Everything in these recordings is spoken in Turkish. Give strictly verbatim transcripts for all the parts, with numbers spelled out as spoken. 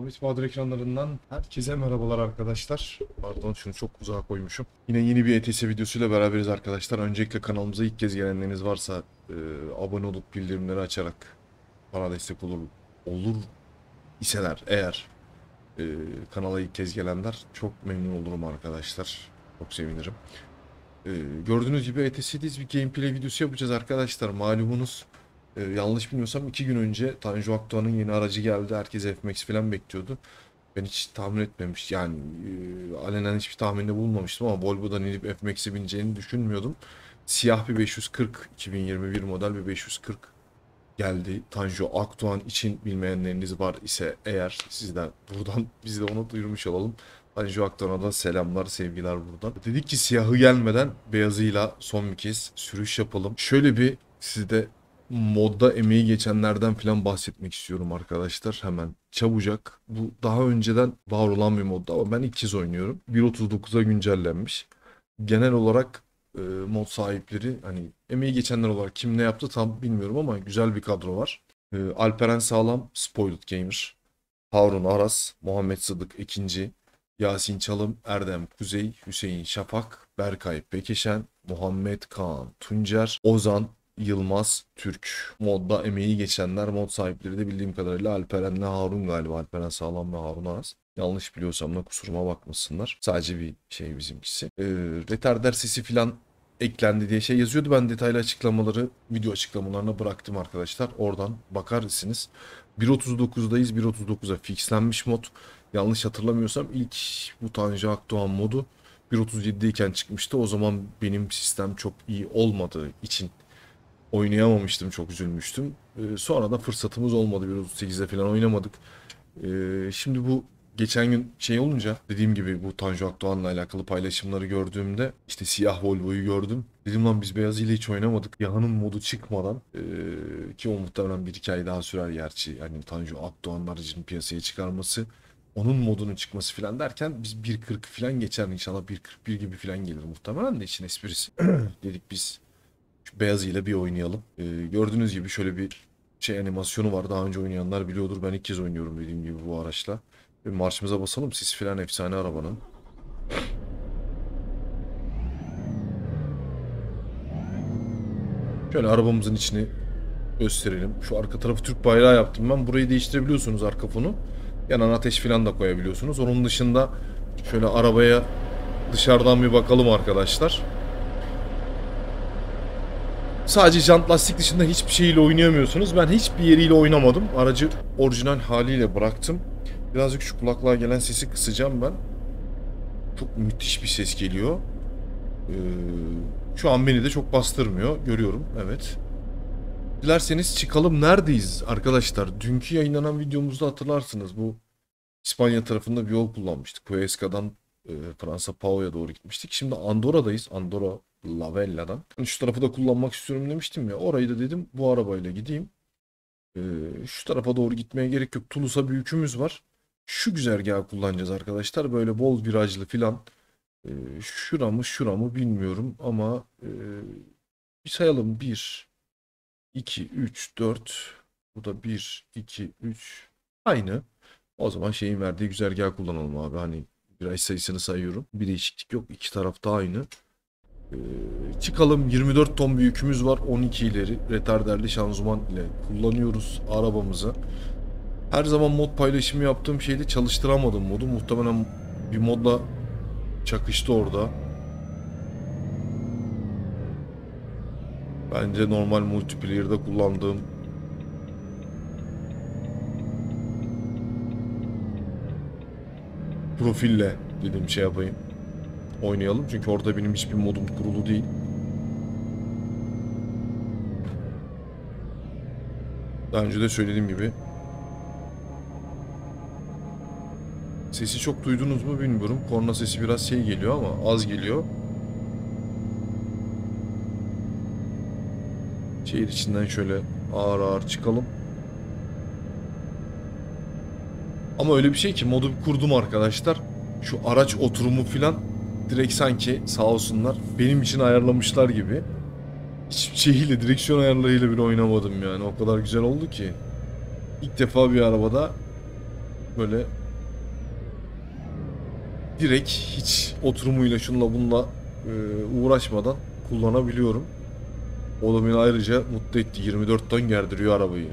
Ahmet Bahadır ekranlarından herkese merhabalar arkadaşlar. Pardon, şunu çok uzağa koymuşum. Yine yeni bir E T S videosuyla beraberiz arkadaşlar. Öncelikle kanalımıza ilk kez gelenleriniz varsa e, abone olup bildirimleri açarak bana destek olur olur iseler eğer e, kanala ilk kez gelenler çok memnun olurum arkadaşlar. Çok sevinirim. E, gördüğünüz gibi E T S'deyiz, bir gameplay videosu yapacağız arkadaşlar. Malumunuz e, yanlış bilmiyorsam iki gün önce Tanju Akdoğan'ın yeni aracı geldi. Herkes F MAX falan bekliyordu. Ben hiç tahmin etmemiş yani e, alenen hiçbir tahminde bulunmamıştım ama Volvo'dan inip F MAX'e bineceğini düşünmüyordum. Siyah bir beş yüz kırk, iki bin yirmi bir model bir beş yüz kırk geldi. Tanju Akdoğan için bilmeyenleriniz var ise eğer sizden buradan biz de onu duyurmuş olalım. Tanju Akdoğan'a da selamlar, sevgiler buradan. Dedik ki siyahı gelmeden beyazıyla son bir kez sürüş yapalım. Şöyle bir sizde modda emeği geçenlerden falan bahsetmek istiyorum arkadaşlar. Hemen çabucak. Bu daha önceden var olan bir modda ama ben ilk kez oynuyorum. bir nokta otuz dokuza güncellenmiş. Genel olarak e, mod sahipleri hani emeği geçenler olarak kim ne yaptı tam bilmiyorum ama güzel bir kadro var. E, Alperen Sağlam, Spoiled Gamer, Harun Aras, Muhammed Sıdık ikinci, Yasin Çalım, Erdem Kuzey, Hüseyin Şafak, Berkay Pekeşen, Muhammed Kaan Tuncer, Ozan Yılmaz Türk. Modda emeği geçenler, mod sahipleri de bildiğim kadarıyla Alperen'le Harun galiba. Alperen Sağlam ve Harun Aras. Yanlış biliyorsam da kusuruma bakmasınlar. Sadece bir şey bizimkisi. Ee, retarder sesi falan eklendi diye şey yazıyordu. Ben detaylı açıklamaları video açıklamalarına bıraktım arkadaşlar. Oradan bakarsınız. bir nokta otuz dokuzdayız. bir nokta otuz dokuza fixlenmiş mod. Yanlış hatırlamıyorsam ilk bu Tanju Akdoğan modu bir nokta otuz yedi iken çıkmıştı. O zaman benim sistem çok iyi olmadığı için oynayamamıştım. Çok üzülmüştüm. Ee, sonra da fırsatımız olmadı. bir nokta otuz sekizde falan oynamadık. Ee, şimdi bu geçen gün şey olunca dediğim gibi bu Tanju Akdoğan'la alakalı paylaşımları gördüğümde işte siyah Volvo'yu gördüm. Dedim lan biz beyazıyla hiç oynamadık. Yaha'nın modu çıkmadan ee, ki o muhtemelen bir iki ay daha sürer gerçi. Yani Tanju Akdoğan'ın aracını piyasaya çıkarması, onun modunun çıkması falan derken biz bir kırk falan geçer inşallah, bir kırk bir gibi falan gelir muhtemelen de işin esprisi. Dedik biz şu beyazıyla bir oynayalım. Ee, gördüğünüz gibi şöyle bir şey animasyonu var. Daha önce oynayanlar biliyordur. Ben ilk kez oynuyorum dediğim gibi bu araçla. Bir marşımıza basalım. Sis falan efsane arabanın. Şöyle arabamızın içini gösterelim. Şu arka tarafı Türk bayrağı yaptım ben. Burayı değiştirebiliyorsunuz, arka fonu. Yanan ateş falan da koyabiliyorsunuz. Onun dışında şöyle arabaya dışarıdan bir bakalım arkadaşlar. Sadece jant lastik dışında hiçbir şeyle oynayamıyorsunuz. Ben hiçbir yeriyle oynamadım. Aracı orijinal haliyle bıraktım. Birazcık şu kulaklığa gelen sesi kısacağım ben. Çok müthiş bir ses geliyor. Ee, şu an beni de çok bastırmıyor. Görüyorum. Evet. Dilerseniz çıkalım. Neredeyiz arkadaşlar? Dünkü yayınlanan videomuzda hatırlarsınız. Bu İspanya tarafında bir yol kullanmıştık. Huesca'dan e, Fransa Pao'ya doğru gitmiştik. Şimdi Andorra'dayız. Andorra La Vella'dan. Hani şu tarafı da kullanmak istiyorum demiştim ya. Orayı da dedim bu arabayla gideyim. Ee, şu tarafa doğru gitmeye gerek yok. Toulouse'a bir yükümüz var. Şu güzergahı kullanacağız arkadaşlar. Böyle bol virajlı filan. Ee, şura mı şura mı bilmiyorum ama e, bir sayalım. bir, iki, üç, dört. Bu da bir, iki, üç. Aynı. O zaman şeyin verdiği güzergahı kullanalım abi. Hani viraj sayısını sayıyorum. Bir değişiklik yok. İki tarafta aynı. Ee, çıkalım. yirmi dört ton bir yükümüz var. on iki ileri retarderli şanzıman ile kullanıyoruz arabamızı. Her zaman mod paylaşımı yaptığım şeyde çalıştıramadım modu. Muhtemelen bir modla çakıştı orada. Bence normal multiplayer'da kullandığım profille dedim şey yapayım. Oynayalım. Çünkü orada benim hiçbir modum kurulu değil. Daha önce de söylediğim gibi. Sesi çok duydunuz mu bilmiyorum. Korna sesi biraz şey geliyor ama az geliyor. Şehir içinden şöyle ağır ağır çıkalım. Ama öyle bir şey ki modu kurdum arkadaşlar. Şu araç oturumu filan direkt sanki sağ olsunlar benim için ayarlamışlar gibi. Hiçbir şeyiyle, direksiyon ayarlarıyla bile oynamadım yani. O kadar güzel oldu ki. İlk defa bir arabada böyle direkt hiç oturumuyla şunla bununla e, uğraşmadan kullanabiliyorum. O da beni ayrıca mutlu etti. yirmi dört ton gerdiriyor arabayı.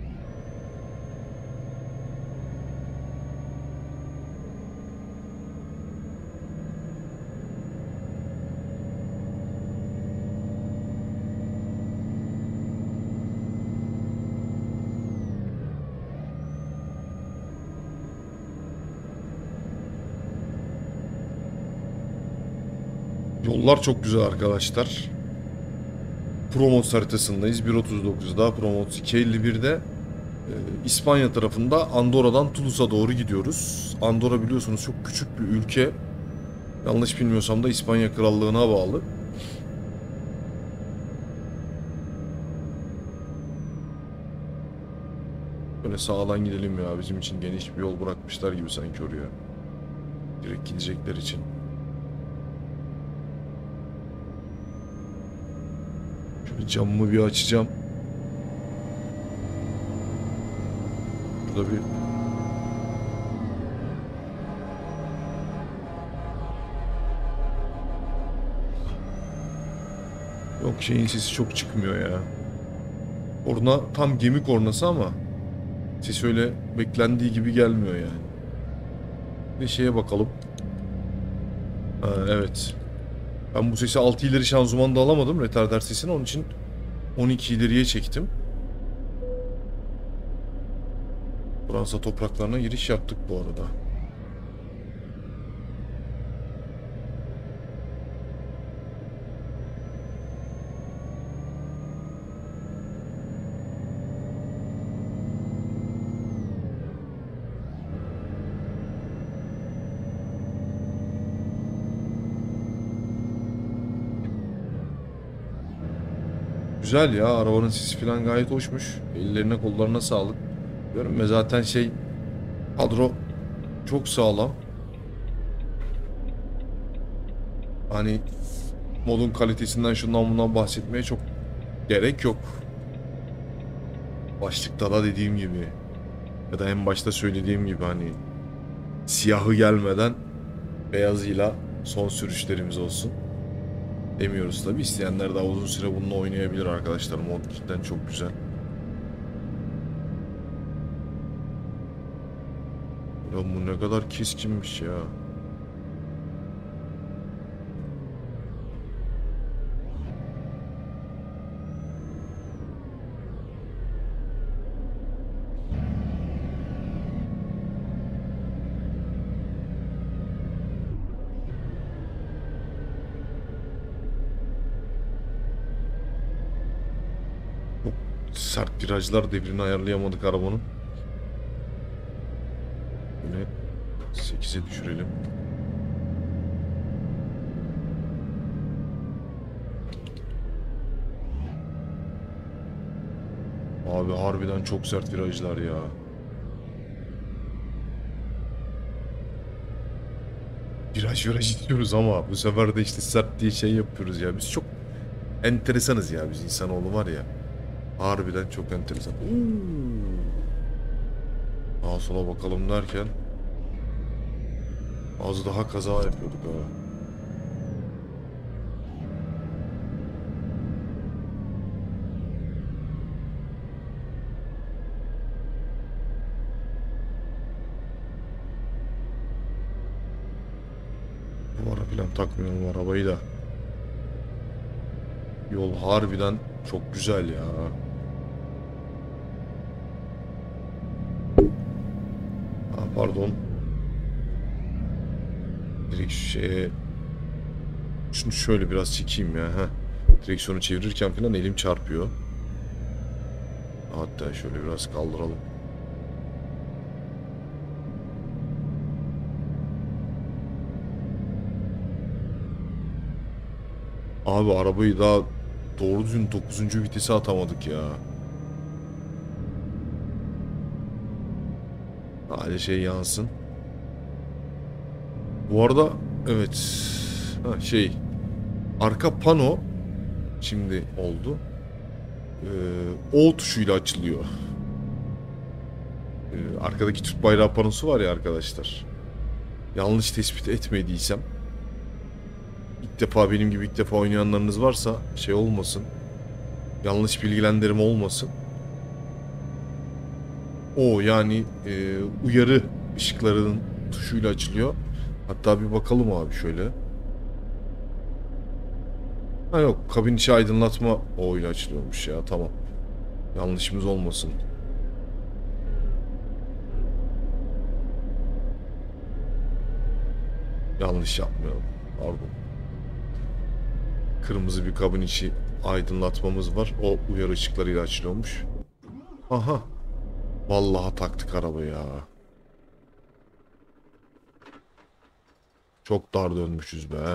Yollar çok güzel arkadaşlar. Promos haritasındayız. bir otuz dokuzda, Promos iki elli birde e, İspanya tarafında Andorra'dan Toulouse'a doğru gidiyoruz. Andorra biliyorsunuz çok küçük bir ülke. Yanlış bilmiyorsam da İspanya Krallığı'na bağlı. Böyle sağdan gidelim ya. Bizim için geniş bir yol bırakmışlar gibi sanki oraya. Direkt gidecekler için. Şöyle camımı bir açacağım. Burada bir yok, şeyin sesi çok çıkmıyor ya. Korna tam gemi kornası ama ses öyle beklendiği gibi gelmiyor yani. Bir şeye bakalım. Ha, evet. Ben bu sesi altı ileri şanzımanda alamadım. Retarder sesini. Onun için on iki ileriye çektim. Fransa topraklarına giriş yaptık bu arada. Güzel ya, arabanın sesi falan gayet hoşmuş. Ellerine kollarına sağlık. Diyorum ve zaten şey, kadro çok sağlam. Hani modun kalitesinden şundan bundan bahsetmeye çok gerek yok. Başlıkta da dediğim gibi ya da en başta söylediğim gibi hani siyahı gelmeden beyazıyla son sürüşlerimiz olsun demiyoruz tabi. İsteyenler daha uzun süre bununla oynayabilir arkadaşlar. Mod cidden çok güzel. Ya bu ne kadar keskinmiş ya. Çok sert virajlar, devrini ayarlayamadık arabanın. Böyle sekize düşürelim. Abi harbiden çok sert virajlar ya. Viraj viraj istiyoruz ama bu sefer de işte sert diye şey yapıyoruz ya. Biz çok enteresanız ya, biz insanoğlu var ya. Harbiden çok enteresan. Sağa sola bakalım derken az daha kaza yapıyorduk ha. Duvara falan takmıyorum arabayı da. Yol harbiden çok güzel ya. Ha, pardon. Direkt şeye... Şunu şöyle biraz çekeyim ya. Heh. Direksiyonu çevirirken falan elim çarpıyor. Hatta şöyle biraz kaldıralım. Abi arabayı daha doğru düzgün dokuzuncu vitese atamadık ya. Hadi şey yansın. Bu arada evet. Ha, şey. Arka pano şimdi oldu. Ee, O tuşuyla açılıyor. Ee, arkadaki Türk bayrağı panosu var ya arkadaşlar. Yanlış tespit etmediysem, ilk defa benim gibi ilk defa oynayanlarınız varsa şey olmasın. Yanlış bilgilendirme olmasın. O yani e, uyarı ışıklarının tuşuyla açılıyor. Hatta bir bakalım abi şöyle. Ha yok, kabin içi aydınlatma o ile açılıyormuş ya, tamam. Yanlışımız olmasın. Yanlış yapmayalım. Pardon. Kırmızı bir kabin içi aydınlatmamız var. O uyarı ışıklarıyla açılıyormuş. Aha. Vallahi taktık arabayı ya. Çok dar dönmüşüz be.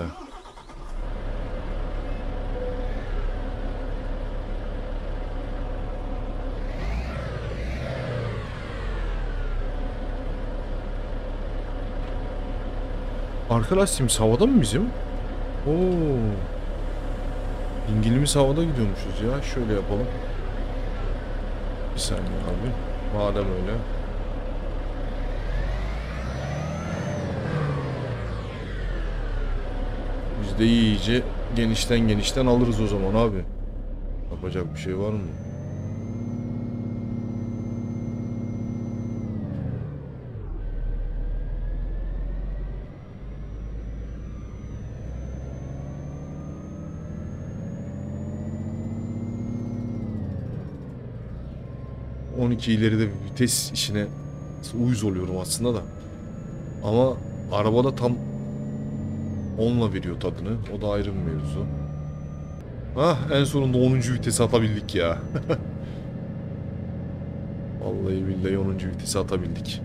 Arkadaş Sims havada mı bizim? Oo. İngilimiz havada gidiyormuşuz ya. Şöyle yapalım. Bir saniye abi. Madem öyle. Biz de iyice genişten genişten alırız o zaman abi. Yapacak bir şey var mı? on iki ileride vites işine uyuz oluyorum aslında da. Ama arabada tam onla veriyor tadını. O da ayrı bir mevzu. Ah, en sonunda onuncu vitesi atabildik ya. Vallahi billahi onuncu vitesi atabildik.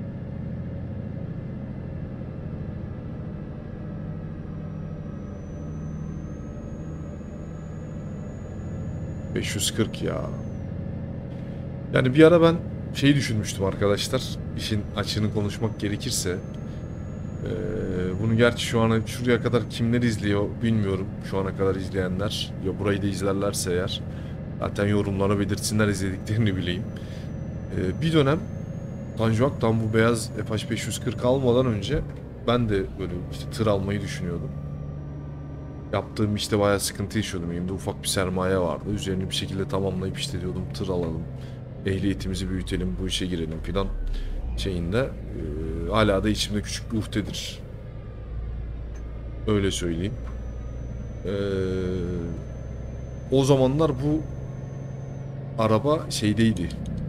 beş yüz kırk ya. Yani bir ara ben şey düşünmüştüm arkadaşlar. İşin açığını konuşmak gerekirse. Ee, bunu gerçi şu ana şuraya kadar kimler izliyor bilmiyorum. Şu ana kadar izleyenler. Ya burayı da izlerlerse eğer. Zaten yorumlara belirtsinler izlediklerini bileyim. Ee, bir dönem Tanju Ak'tan bu beyaz F H beş yüz kırk almadan önce ben de böyle işte tır almayı düşünüyordum. Yaptığım işte bayağı sıkıntı yaşıyordum. Elimde ufak bir sermaye vardı. Üzerini bir şekilde tamamlayıp işte diyordum tır alalım. Ehliyetimizi büyütelim, bu işe girelim filan şeyinde. Ee, hala da içimde küçük bir uhdedir. Öyle söyleyeyim. Ee, o zamanlar bu araba şeydeydi.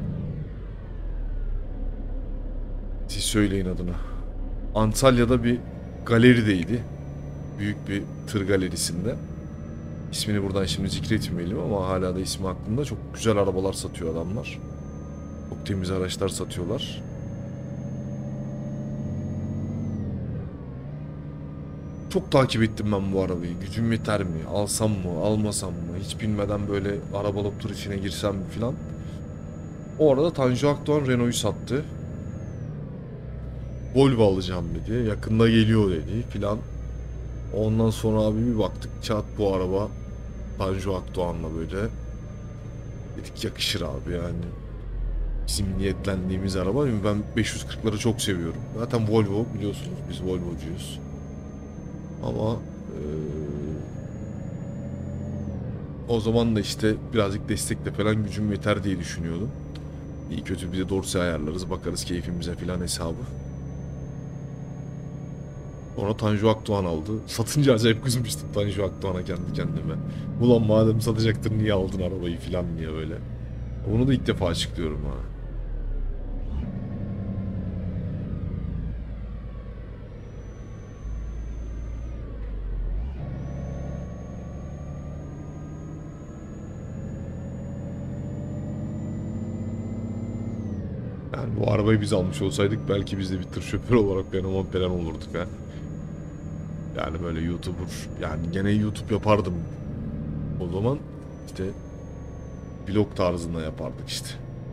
Siz söyleyin adını. Antalya'da bir galerideydi. Büyük bir tır galerisinde. İsmini buradan şimdi zikretmeyelim ama hala da ismi aklımda. Çok güzel arabalar satıyor adamlar. Çok temiz araçlar satıyorlar. Çok takip ettim ben bu arabayı. Gücüm yeter mi? Alsam mı? Almasam mı? Hiç bilmeden böyle arabalık tur içine girsem mi filan. O arada Tanju Akdoğan Renault'yu sattı. Volvo alacağım dedi. Yakında geliyor dedi filan. Ondan sonra abi bir baktık çat bu araba Tanju Akdoğan'la böyle. Dedik yakışır abi yani. Bizim niyetlendiğimiz araba. Ben beş yüz kırkları çok seviyorum. Zaten Volvo biliyorsunuz biz Volvo'cuyuz. Ama eee, o zaman da işte birazcık destekle falan gücüm yeter diye düşünüyordum. İyi kötü bir de dorsi ayarlarız bakarız keyfimize falan hesabı. Sonra Tanju Akdoğan aldı. Satınca acayip kızmıştım Tanju Akdoğan'a kendi kendime. Ulan madem satacaktın niye aldın arabayı falan diye böyle. Onu da ilk defa açıklıyorum ha. Yani bu arabayı biz almış olsaydık belki biz de bir tır şoförü olarak fenomen falan olurduk ha. Yani böyle YouTuber, yani gene YouTube yapardım. O zaman işte vlog tarzında yapardık işte.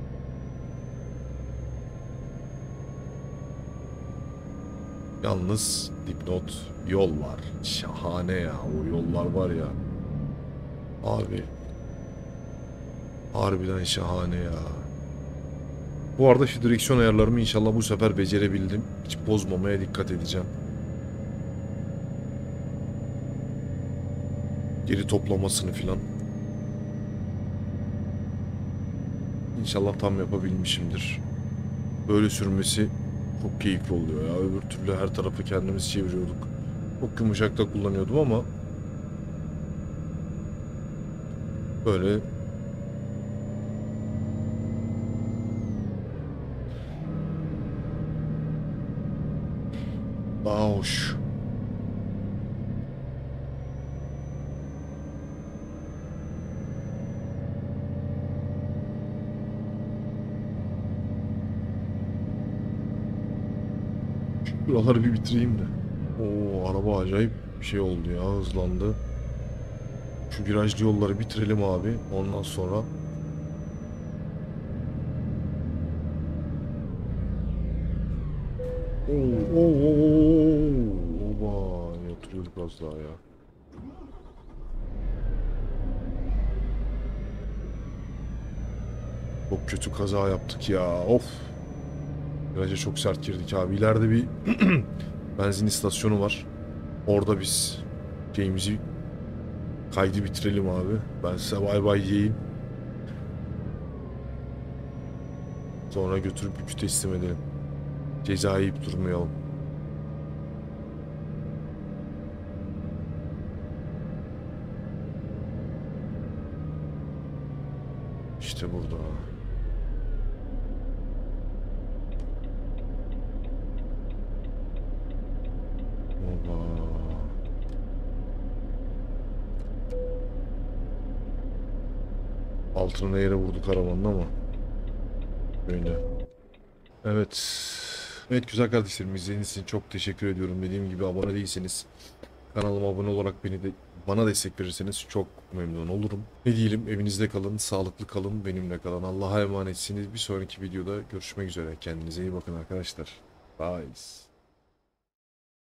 Yalnız dipnot yol var. Şahane ya, o yollar var ya. Abi. Harbiden şahane ya. Bu arada şu direksiyon ayarlarımı inşallah bu sefer becerebildim. Hiç bozmamaya dikkat edeceğim. Geri toplamasını filan. İnşallah tam yapabilmişimdir. Böyle sürmesi çok keyifli oluyor ya. Öbür türlü her tarafı kendimiz çeviriyorduk. Çok yumuşak da kullanıyordum ama böyle daha hoş. Buraları bir bitireyim de. Oo, araba acayip bir şey oldu ya, hızlandı. Şu virajlı yolları bitirelim abi. Ondan sonra Oo, oo, oo, oba, yatırıyorduk az daha ya. Çok kötü kaza yaptık ya. Of. Viraja çok sert girdik abi. İleride bir benzin istasyonu var. Orada biz şeyimizi, kaydı bitirelim abi. Ben size bay bay diyeyim. Sonra götürüp yükü teslim edelim. Ceza yiyip durmayalım. İşte burada. Oba. Altına yere vurduk arabanın ama. Öyle. Evet. Evet güzel kardeşlerim, izlediğiniz için çok teşekkür ediyorum. Dediğim gibi abone değilseniz kanalıma abone olarak beni de bana destek verirseniz çok memnun olurum. Ne diyelim, evinizde kalın, sağlıklı kalın, benimle kalın. Allah'a emanetsiniz. Bir sonraki videoda görüşmek üzere. Kendinize iyi bakın arkadaşlar. Bye.